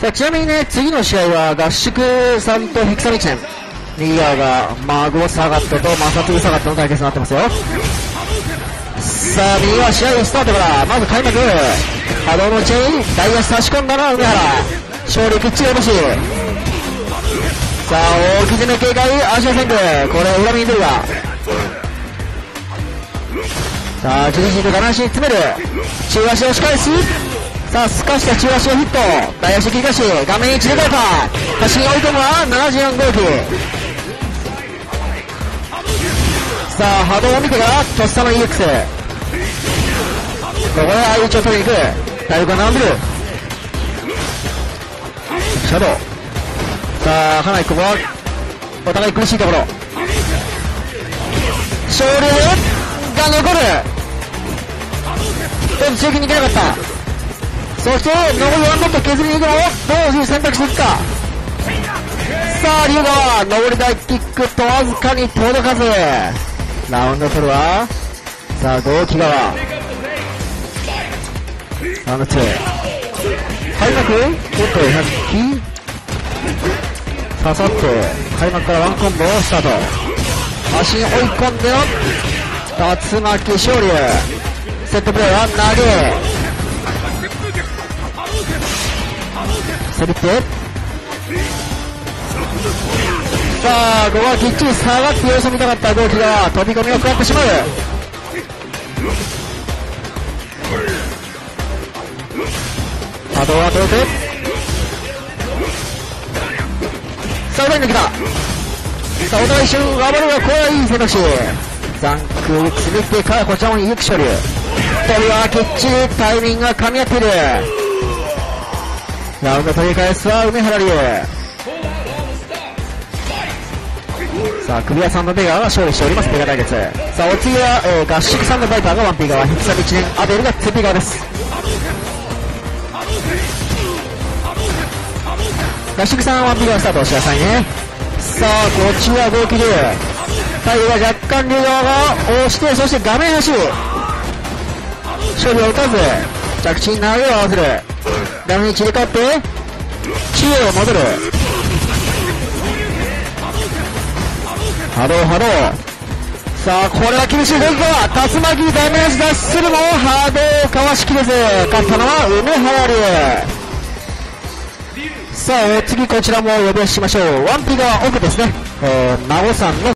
さあ、ちなみにね、次の試合は合宿さんとヘキサミチェン。右側が、マゴサガットとマサトゥーサガットの対決になってますよ。さあ、右は試合スタートから、まず開幕。波動のチェイン、ダイヤ差し込んだのは梅原。勝利きっちり落とし。さあ、大き攻め警戒、アジア戦区。これ、裏目に出るが。さあ、じりじりとガナンシに詰める。中足を押し返す。さあ、すかした中足をヒット。大足切り返し、画面1でかいパー。端に追い込むは74号機。さあ、波動を見てから、とっさの EX。ここで相打ちを取りに行く。体力が並んでる。シャドウ。さあ、かなりここは、お互い苦しいところ。勝利が残る。ちょっと強気にいけなかった。そして、残りワンノット削りに行くのを、どういう選択していくか。さあ、龍河、上り台キックとわずかに届かず。ラウンド取るわ。さあ、豪輝側。ラウンド2。開幕おっと、100刺さって、開幕からワンコンボスタート。足に追い込んでの、竜巻勝利。セットプレーは投げ。セリって。さあ、ここはきっちり下がって様子を見たかった豪輝が飛び込みを食らってしまう。波動は取れて。さあ、裏に抜けた。さあ、お互い一瞬暴れるが、これはいい選択肢。ザンクウィックス見てからこちらもゆき勝利。飛びはきっちりタイミングが噛み合っている。ラウンド取り返すは梅原龍。さあ、クビアサンドベガーが勝利しております、ペガ対決。さあ、お次は、合宿サンドバイパーがワンピー側、ヒクサビ1年、アベルがツーピー側です。合宿さんワンピー側スタートしてくださいね。さあ、こちら合気流。タイルが若干龍側が押して、そして画面端。勝利を打たず、着地に投げを合わせる。画面に切り替わって、中へ戻る。波動波動。さあ、これは厳しい動きか。竜巻ダメージ脱するも波動かわしきれず、勝ったのは梅原龍。さあ、お次こちらも呼び出しましょう。ワンピが奥ですね。孫さんの